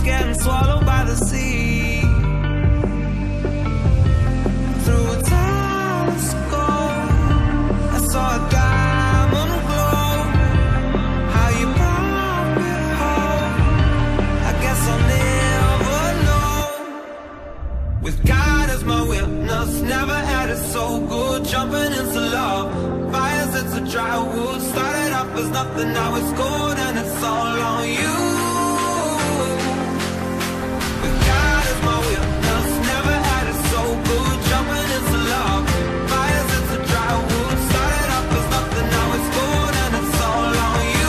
getting swallowed by the sea. Through a telescope, I saw a diamond glow. How you brought me home, I guess I'll never know. With God as my witness, never had it so good. Jumping into love, fires into dry wood. Started off as nothing, now it's gold, and it's all on you. With God as my witness, never had it so good. Jumping into love, fires into dry wood. Started off as nothing, now it's gold, and it's all on you.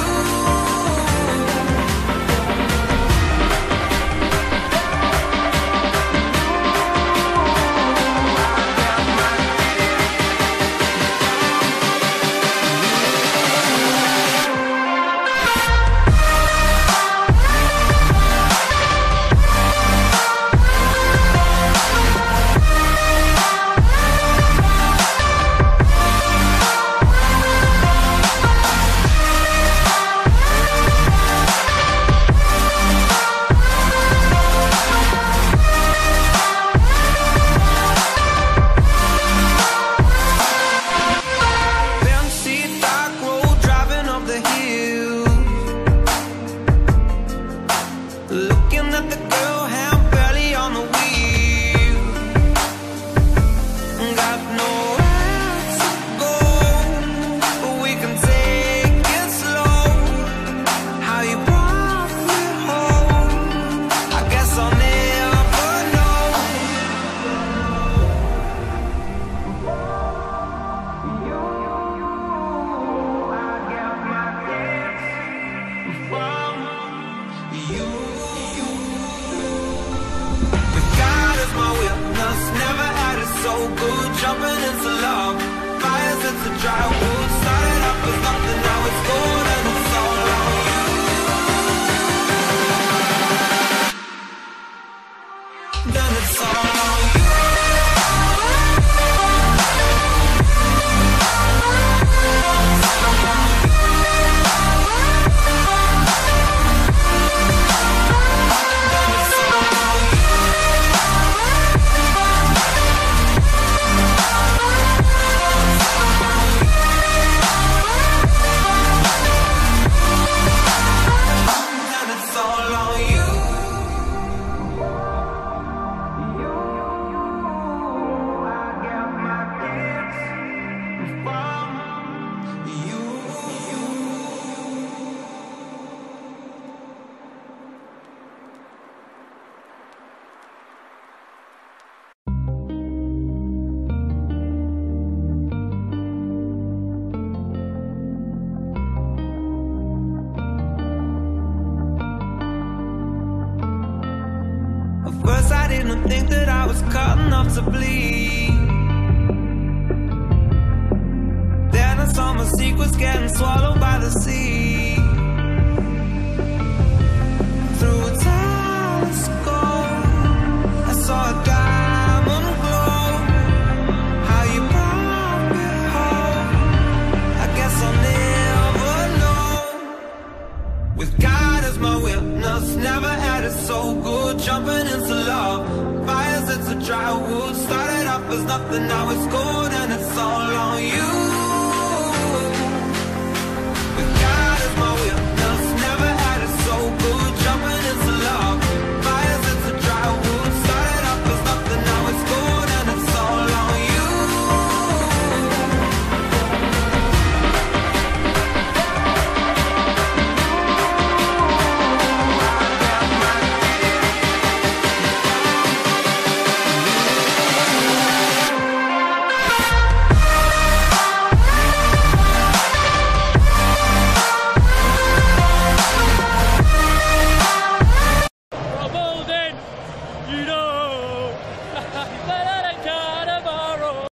Didn't think that I was cut enough to bleed. Then I saw my secrets getting swallowed by the sea. Through a telescope, I saw a diamond glow. How you brought me home, I guess I'll never know. With God as my witness, never had it so good. Jumping into love, fires into dry wood. Started off as nothing, now it's gold, and it's all on you.